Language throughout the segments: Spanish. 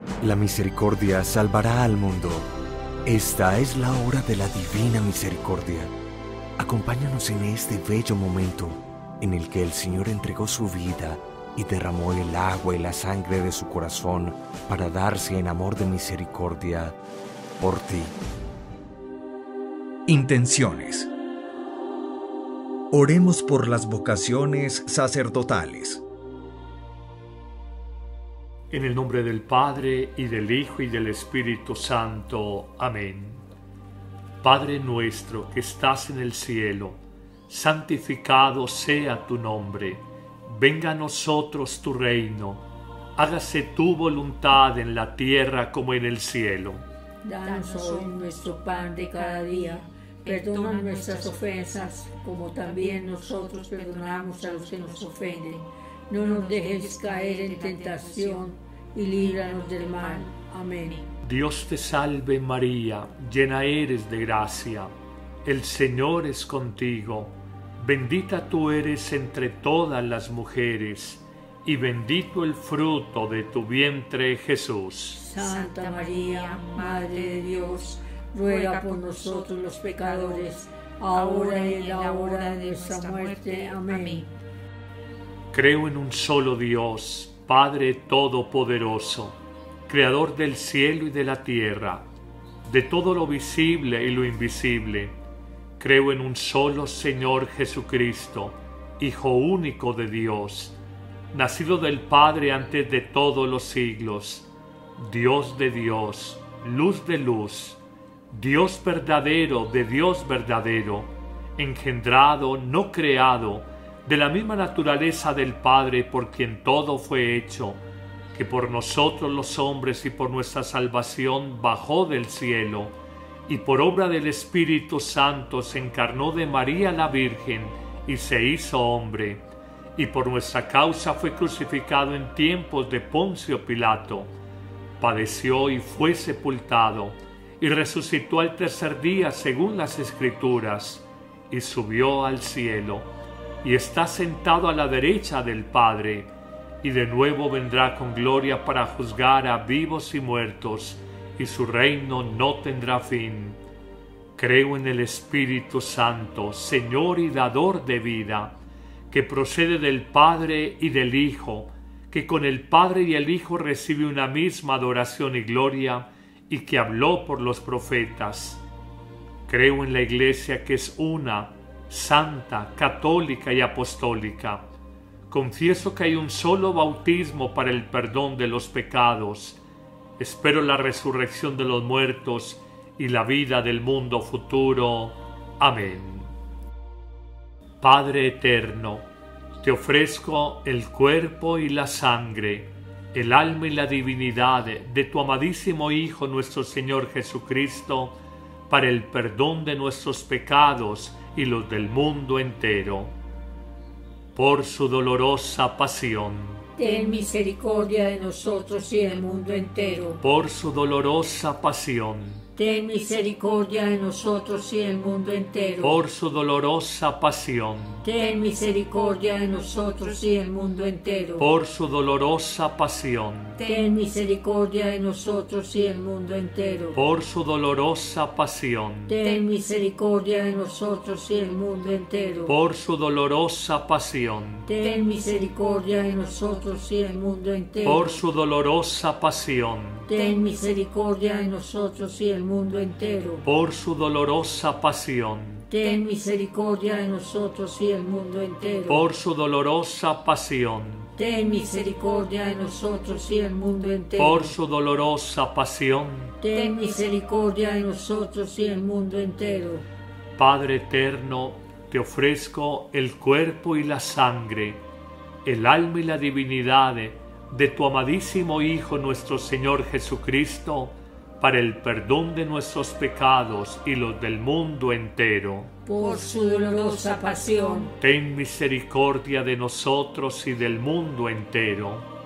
La misericordia salvará al mundo. Esta es la hora de la divina misericordia. Acompáñanos en este bello momento en el que el Señor entregó su vida y derramó el agua y la sangre de su corazón para darse en amor de misericordia por ti. Intenciones. Oremos por las vocaciones sacerdotales. En el nombre del Padre, y del Hijo, y del Espíritu Santo. Amén. Padre nuestro que estás en el cielo, santificado sea tu nombre. Venga a nosotros tu reino. Hágase tu voluntad en la tierra como en el cielo. Danos hoy nuestro pan de cada día. Perdona nuestras ofensas, como también nosotros perdonamos a los que nos ofenden. No nos dejes caer en tentación y líbranos del mal. Amén. Dios te salve María, llena eres de gracia. El Señor es contigo. Bendita tú eres entre todas las mujeres, y bendito el fruto de tu vientre, Jesús. Santa María, Madre de Dios, ruega por nosotros los pecadores, ahora y en la hora de nuestra muerte. Amén. Creo en un solo Dios, Padre Todopoderoso, Creador del cielo y de la tierra, de todo lo visible y lo invisible. Creo en un solo Señor Jesucristo, Hijo único de Dios, nacido del Padre antes de todos los siglos, Dios de Dios, luz de luz, Dios verdadero de Dios verdadero, engendrado, no creado, de la misma naturaleza del Padre, por quien todo fue hecho, que por nosotros los hombres y por nuestra salvación bajó del cielo, y por obra del Espíritu Santo se encarnó de María la Virgen y se hizo hombre, y por nuestra causa fue crucificado en tiempos de Poncio Pilato, padeció y fue sepultado, y resucitó al tercer día según las Escrituras, y subió al cielo, y está sentado a la derecha del Padre, y de nuevo vendrá con gloria para juzgar a vivos y muertos, y su reino no tendrá fin. Creo en el Espíritu Santo, Señor y dador de vida, que procede del Padre y del Hijo, que con el Padre y el Hijo recibe una misma adoración y gloria, y que habló por los profetas. Creo en la Iglesia, que es una, santa, católica y apostólica. Confieso que hay un solo bautismo para el perdón de los pecados. Espero la resurrección de los muertos y la vida del mundo futuro. Amén. Padre eterno, te ofrezco el cuerpo y la sangre, el alma y la divinidad de tu amadísimo Hijo nuestro Señor Jesucristo, para el perdón de nuestros pecados y los del mundo entero. Por su dolorosa pasión, ten misericordia de nosotros y del mundo entero. Por su dolorosa pasión, ten misericordia de nosotros y del mundo entero. Por su dolorosa pasión, ten misericordia de nosotros y del mundo entero. Por su dolorosa pasión, ten misericordia de nosotros y del mundo entero. Por su dolorosa pasión, ten misericordia de nosotros y del mundo entero. Por su dolorosa pasión, ten misericordia de nosotros y del mundo entero. Por su dolorosa pasión, ten misericordia de nosotros y del mundo entero. Por su dolorosa pasión, ten misericordia de nosotros y del mundo entero. Por su dolorosa pasión, ten misericordia de nosotros y del mundo entero. Por su dolorosa pasión, ten misericordia de nosotros y del mundo entero. Padre eterno, te ofrezco el cuerpo y la sangre, el alma y la divinidad de tu amadísimo Hijo nuestro Señor Jesucristo, para el perdón de nuestros pecados y los del mundo entero. Por su dolorosa pasión, ten misericordia de nosotros y del mundo entero.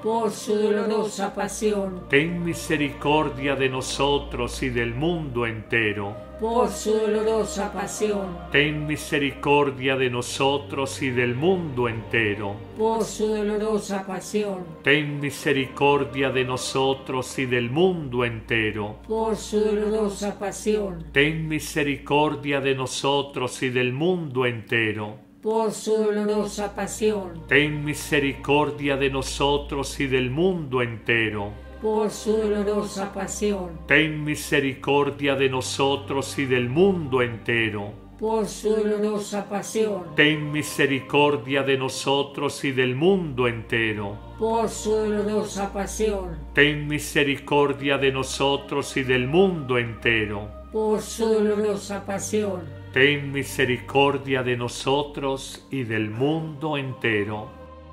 por su dolorosa pasión, ten misericordia de nosotros y del mundo entero. por su dolorosa pasión, Ten misericordia de nosotros y del mundo entero. por su dolorosa pasión, Ten misericordia de nosotros y del mundo entero. por su dolorosa pasión, Ten misericordia de nosotros y del mundo entero. por su dolorosa pasión, Ten misericordia de nosotros y del mundo entero. por su dolorosa pasión, Ten misericordia de nosotros y del mundo entero. por su dolorosa pasión, Ten misericordia de nosotros y del mundo entero. por su dolorosa pasión, Ten misericordia de nosotros y del mundo entero. por su dolorosa pasión, Ten misericordia de nosotros y del mundo entero.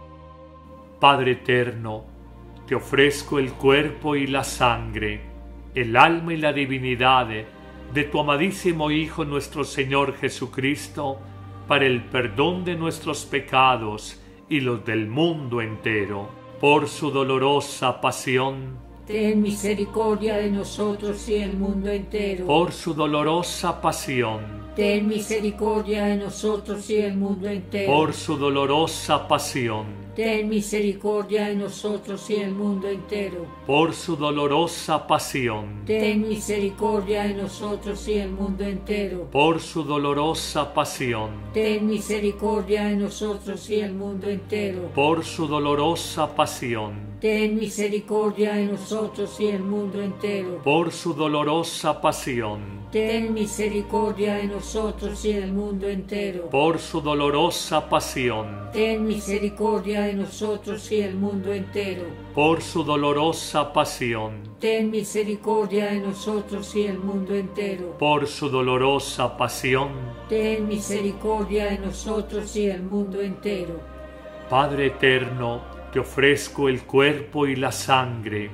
Padre eterno, te ofrezco el cuerpo y la sangre, el alma y la divinidad de tu amadísimo Hijo nuestro Señor Jesucristo, para el perdón de nuestros pecados y los del mundo entero. Por su dolorosa pasión, ten misericordia de nosotros y del mundo entero. por su dolorosa pasión, Ten misericordia de nosotros y del mundo entero. por su dolorosa pasión, Ten misericordia de nosotros y del mundo entero. por su dolorosa pasión, Ten misericordia de nosotros y del mundo entero. por su dolorosa pasión, Ten misericordia de nosotros y del mundo entero. por su dolorosa pasión, Ten misericordia de nosotros y del mundo entero. por su dolorosa pasión, Ten misericordia de nosotros y del mundo entero. por su dolorosa pasión, Ten misericordia de nosotros y del mundo entero. por su dolorosa pasión, Ten misericordia de nosotros y del mundo entero. por su dolorosa pasión. Ten misericordia de nosotros y del mundo entero. Padre eterno, te ofrezco el cuerpo y la sangre,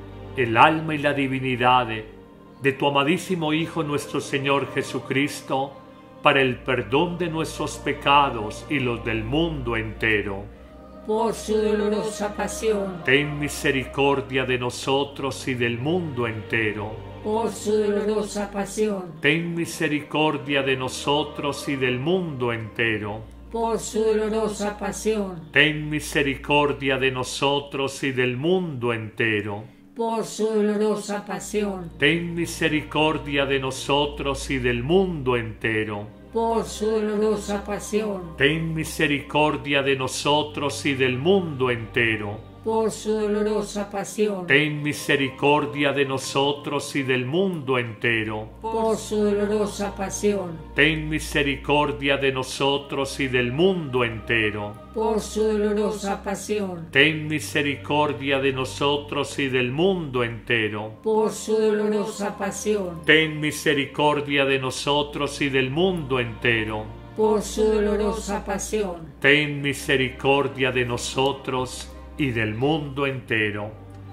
el alma y la divinidad de tu amadísimo Hijo nuestro Señor Jesucristo, para el perdón de nuestros pecados y los del mundo entero. Por su dolorosa pasión, Ten misericordia de nosotros y del mundo entero. por su dolorosa pasión, Ten misericordia de nosotros y del mundo entero. por su dolorosa pasión, Ten misericordia de nosotros y del mundo entero. por su dolorosa pasión, Ten misericordia de nosotros y del mundo entero. por su dolorosa pasión, Ten misericordia de nosotros y del mundo entero. por su dolorosa pasión, Ten misericordia de nosotros y del mundo entero. por su dolorosa pasión, Ten misericordia de nosotros y del mundo entero. por su dolorosa pasión, Ten misericordia de nosotros y del mundo entero. por su dolorosa pasión, Ten misericordia de nosotros y del mundo entero. por su dolorosa pasión, Ten misericordia de nosotros y del mundo entero.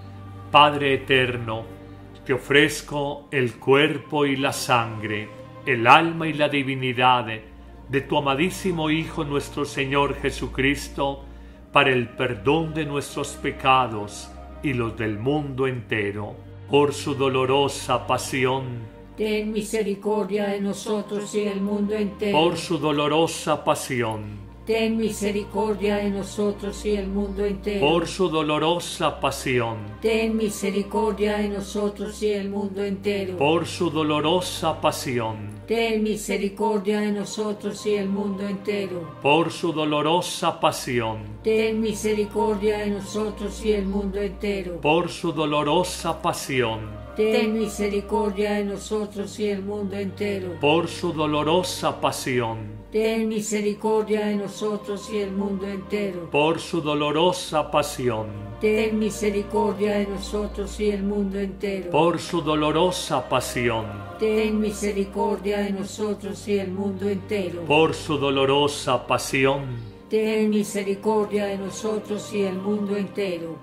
Padre eterno, te ofrezco el cuerpo y la sangre, el alma y la divinidad de tu amadísimo Hijo nuestro Señor Jesucristo, para el perdón de nuestros pecados y los del mundo entero. Por su dolorosa pasión, ten misericordia de nosotros y del mundo entero. por su dolorosa pasión, Ten misericordia de nosotros y del mundo entero. por su dolorosa pasión, Ten misericordia de nosotros y del mundo entero. por su dolorosa pasión, Ten misericordia de nosotros y del mundo entero. por su dolorosa pasión, Ten misericordia de nosotros y del mundo entero. por su dolorosa pasión, Ten misericordia de nosotros y del mundo entero. por su dolorosa pasión, Ten misericordia de nosotros y del mundo entero. por su dolorosa pasión, Ten misericordia de nosotros y del mundo entero. por su dolorosa pasión, Ten misericordia de nosotros y del mundo entero. por su dolorosa pasión. Ten misericordia de nosotros y del mundo entero.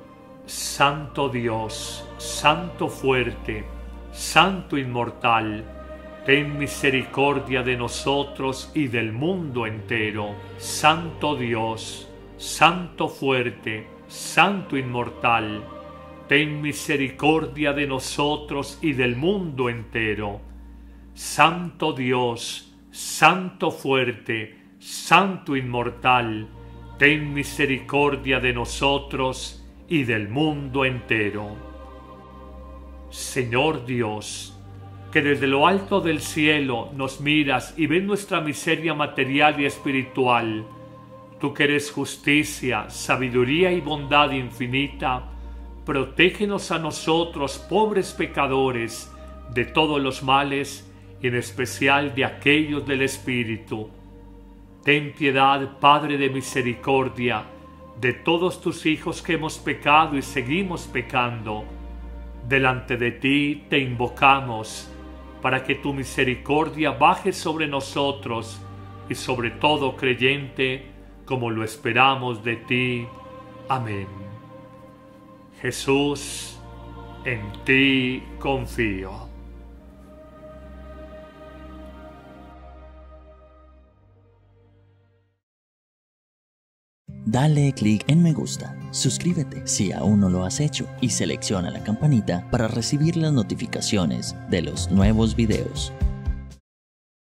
Santo Dios, Santo fuerte, Santo inmortal, ten misericordia de nosotros y del mundo entero. Santo Dios, Santo fuerte, Santo inmortal, ten misericordia de nosotros y del mundo entero. Santo Dios, Santo fuerte, Santo inmortal, ten misericordia de nosotros y del mundo entero. Señor Dios, que desde lo alto del cielo nos miras y ves nuestra miseria material y espiritual, tú que eres justicia, sabiduría y bondad infinita, protégenos a nosotros, pobres pecadores, de todos los males y en especial de aquellos del Espíritu. Ten piedad, Padre de misericordia, de todos tus hijos que hemos pecado y seguimos pecando. Delante de ti te invocamos, para que tu misericordia baje sobre nosotros y sobre todo creyente, como lo esperamos de ti. Amén. Jesús, en ti confío. Dale clic en me gusta, suscríbete si aún no lo has hecho y selecciona la campanita para recibir las notificaciones de los nuevos videos.